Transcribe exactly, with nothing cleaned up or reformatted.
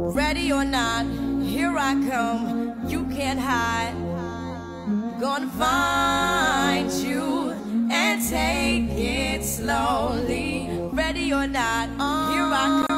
Ready or not, here I come, you can't hide. Gonna find you and take it slowly. Ready or not, here I come.